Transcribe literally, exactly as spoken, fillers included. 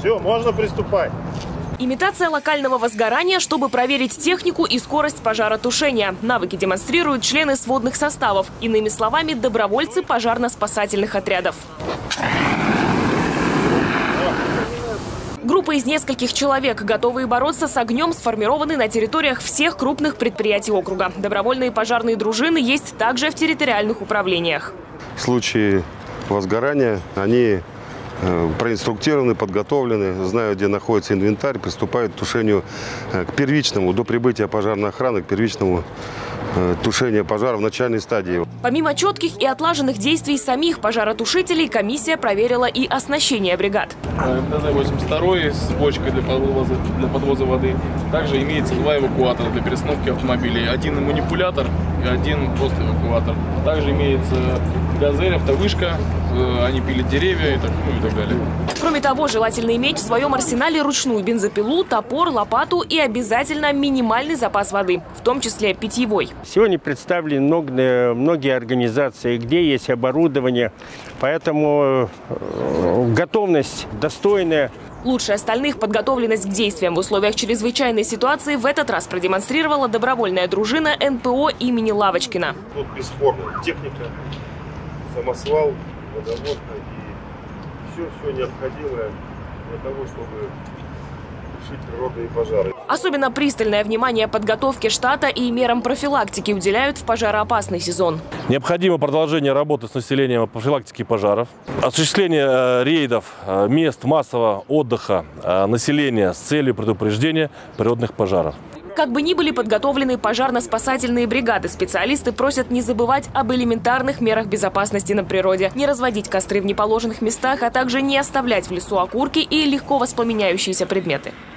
Все, можно приступать. Имитация локального возгорания, чтобы проверить технику и скорость пожаротушения. Навыки демонстрируют члены сводных составов. Иными словами, добровольцы пожарно-спасательных отрядов. Группа из нескольких человек, готовые бороться с огнем, сформированы на территориях всех крупных предприятий округа. Добровольные пожарные дружины есть также в территориальных управлениях. В случае возгорания они проинструктированы, подготовлены, знают, где находится инвентарь, приступают к тушению, к первичному, до прибытия пожарной охраны, к первичному тушению пожара в начальной стадии. Помимо четких и отлаженных действий самих пожаротушителей, комиссия проверила и оснащение бригад. МТЗ восемьдесят два с бочкой для подвоза, для подвоза воды. Также имеется два эвакуатора для перестановки автомобилей. Один манипулятор и один просто эвакуатор. Также имеется газель, автовышка, они пилят деревья и так, ну, и так далее. Кроме того, желательно иметь в своем арсенале ручную бензопилу, топор, лопату и обязательно минимальный запас воды, в том числе питьевой. Сегодня представлены многие, многие организации, где есть оборудование, поэтому готовность достойная. Лучше остальных подготовленность к действиям в условиях чрезвычайной ситуации в этот раз продемонстрировала добровольная дружина эн пэ о имени Лавочкина. Тут бесспорно техника, самосвал, водовозка и все-все необходимое для того, чтобы тушить природные пожары. Особенно пристальное внимание подготовке штата и мерам профилактики уделяют в пожароопасный сезон. Необходимо продолжение работы с населением по профилактике пожаров, осуществление рейдов мест массового отдыха населения с целью предупреждения природных пожаров. Как бы ни были подготовлены пожарно-спасательные бригады, специалисты просят не забывать об элементарных мерах безопасности на природе, не разводить костры в неположенных местах, а также не оставлять в лесу окурки и легко воспламеняющиеся предметы.